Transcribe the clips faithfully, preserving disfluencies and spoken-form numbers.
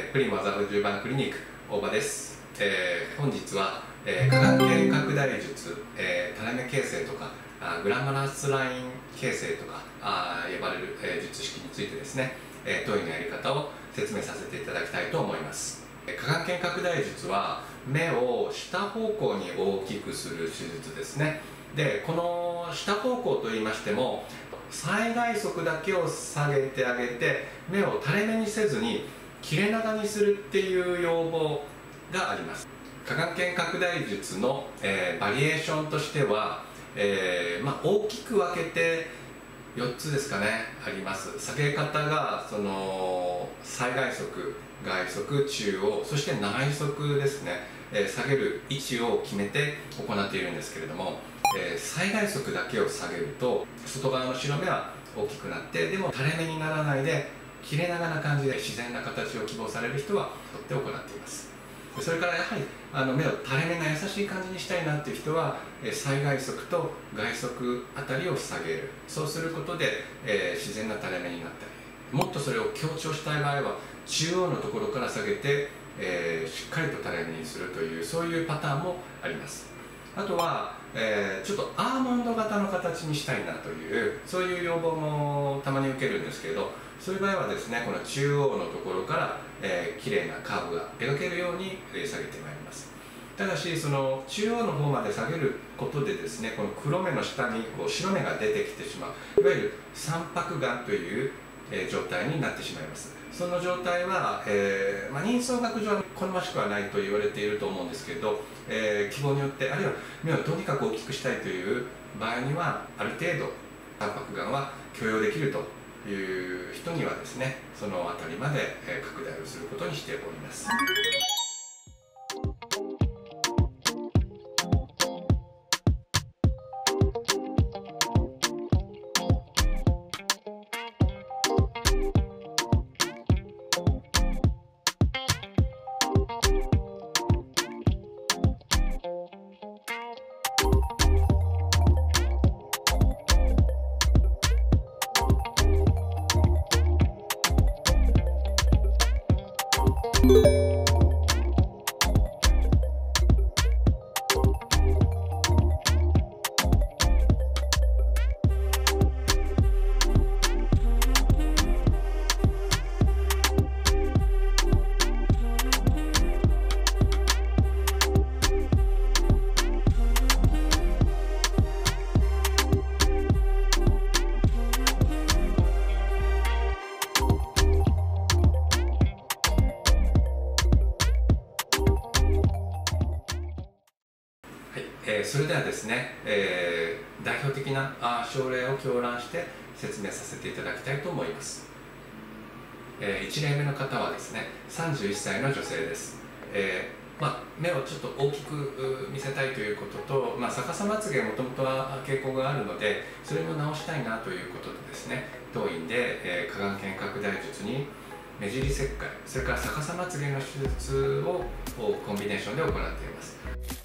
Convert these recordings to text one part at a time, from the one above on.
えー、プリマザフ十番クリニック大場です。えー、本日は、えー、下眼圏拡大術、えー、垂れ目形成とかあグラマラスライン形成とかあ呼ばれる、えー、術式についてですね、えー、当院のやり方を説明させていただきたいと思います。下眼圏拡大術は目を下方向に大きくする手術ですね。でこの下方向といいましても、最外側だけを下げてあげて目を垂れ目にせずに切れ長にするっていう要望があります。下眼圏拡大術の、えー、バリエーションとしては、えーまあ、大きく分けてよっつですかねあります。下げ方がその最外側、外側、中央、そして内側ですね、えー、下げる位置を決めて行っているんですけれども、えー、最外側だけを下げると外側の白目は大きくなって、でも垂れ目にならないで切れ長な感じで自然な形を希望される人は取って行っています。それからやはりあの目を垂れ目が優しい感じにしたいなっていう人は、えー、最外側と外側あたりを下げる。そうすることで、えー、自然な垂れ目になったり、もっとそれを強調したい場合は中央のところから下げて、えー、しっかりと垂れ目にするという、そういうパターンもあります。あとは、えー、ちょっとアーモンド型の形にしたいなというそういう要望もたまに受けるんですけれど、そういう場合はですね、この中央のところから、えー、綺麗なカーブが描けるように下げてまいります。ただしその中央の方まで下げることでですね、この黒目の下にこう白目が出てきてしまう、いわゆる三白眼という、えー、状態になってしまいます。その状態は、えーまあ、人相学上は好ましくはないと言われていると思うんですけれど、えー、希望によって、あるいは目をとにかく大きくしたいという場合には、ある程度三白眼は許容できるという人にはですね、その辺りまで拡大をすることにしております。えー、それではですね、えー、代表的なあ症例を狂乱して説明させていただきたいと思います。えー、いち例目の方はですね、さんじゅういっさいの女性です。えーまあ、目をちょっと大きく見せたいということと、まあ、逆さまつげもともとは傾向があるので、それも直したいなということでですね、当院で、えー、下眼圏拡大術に目尻切開、それから逆さまつげの手術をコンビネーションで行っています。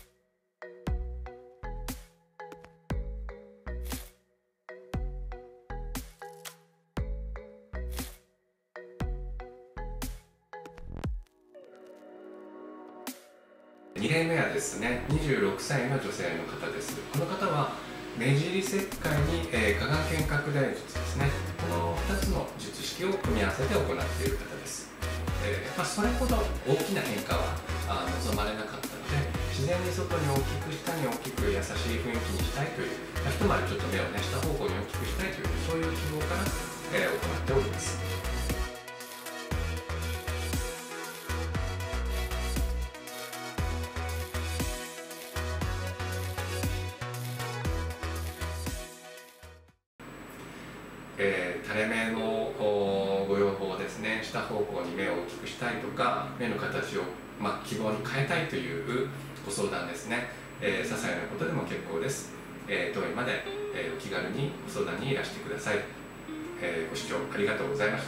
に例目はですね、にじゅうろくさいの女性の方です。この方は目尻切開に、えー、下眼圏拡大術ですね、このふたつの術式を組み合わせて行っている方です。えーまあ、それほど大きな変化はあ望まれなかったので、自然に外に大きく下に大きく優しい雰囲気にしたいという、まあ、一回りちょっと目をね下方向に大きくしたいという、そういう希望から、えー、行っております。えー、垂れ目のご要望ですね、下方向に目を大きくしたいとか、目の形を、まあ、希望に変えたいというご相談ですね、えー、些細なことでも結構です。えー、当院まで、えー、お気軽にご相談にいらしてください。えー、ご視聴ありがとうございました。